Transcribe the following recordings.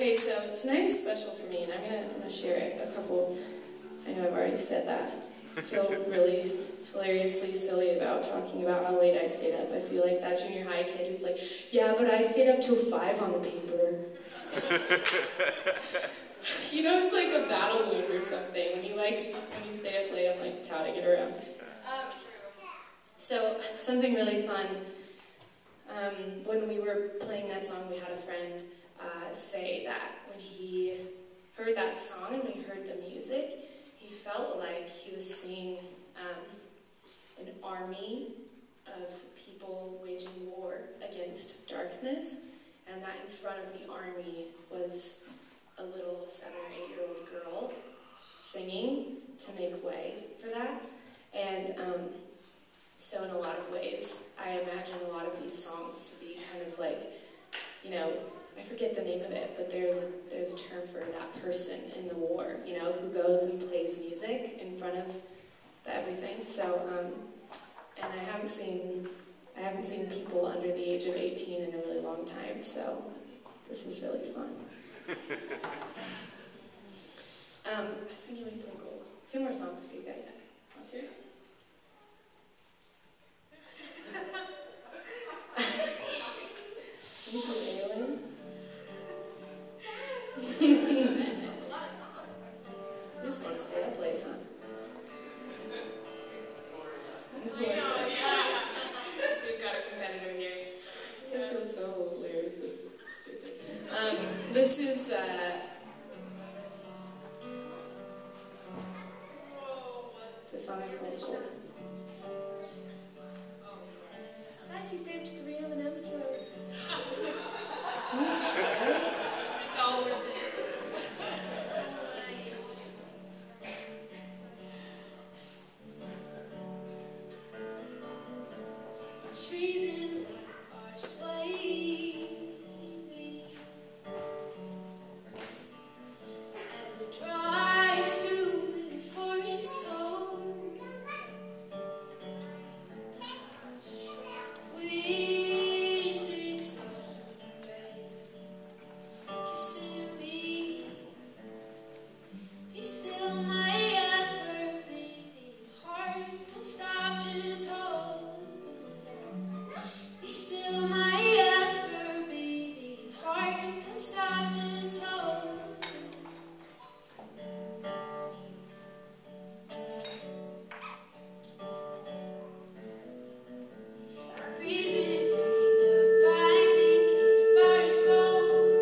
Okay, so tonight's special for me, and I'm gonna share a couple. I know I've already said that. I feel really hilariously silly about talking about how late I stayed up. I feel like that junior high kid who's like, yeah, but I stayed up till 5 on the paper. You know, it's like a battle wound or something when you stay up late. I'm like touting it around. So something really fun. When we were playing that song, we had a friend say that when he heard that song and we heard the music, he felt like he was seeing an army of people waging war against darkness, and that in front of the army was a little 7 or 8-year-old girl singing to make way for that. And so in a lot of ways, I imagine a lot of these songs to be kind of like, you know, I forget the name of it, but there's a term for that person in the war, you know, who goes and plays music in front of everything. So, and I haven't seen people under the age of 18 in a really long time, so this is really fun. I was thinking we could play gold. 2 more songs for you guys. Want to? You just want to stay up late, huh? Yeah. We've got a competitor here. I feel so hilariously stupid. This is, the song is called Gold. Guys, you saved 3 M&M's for us. It's all worth it. Trees in our swaying as we drive through the forest home. Wind picks up red, kissing me. Be still, my ever-beating heart. Don't stop, just hold. Be still, my ever-beating heart. Don't stop, just hold. Breezes made of binding campfire smoke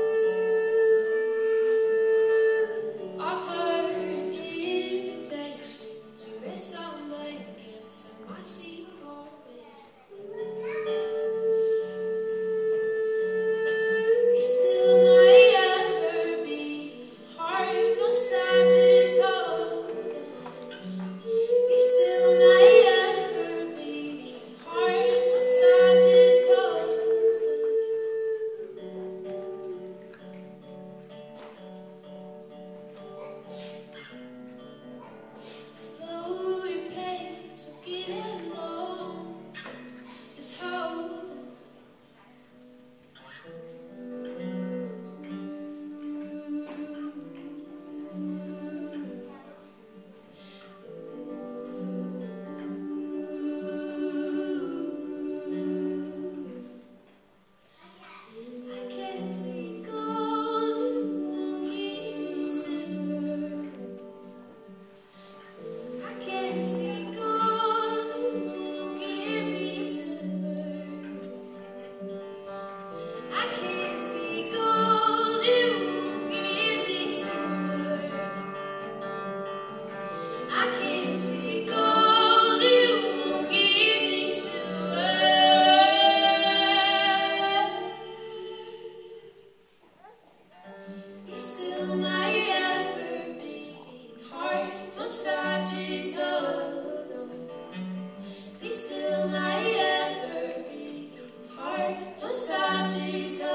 offer an invitation to rest on blankets of mossy forest. Be still, my ever-beating heart. Don't stop, just hold on. Be still, my ever-beating heart. Don't stop, just hold on. Slow your pace, we'll get along. Just hold on. I can see gold, you won't give me silver. I can see gold, you won't give me silver. I can see gold, you won't give me silver. I can see gold, you won't give me silver. Be still, my ever-beating heart. Don't stop, just hold on. Be still, my ever-beating heart. Don't stop, just hold on.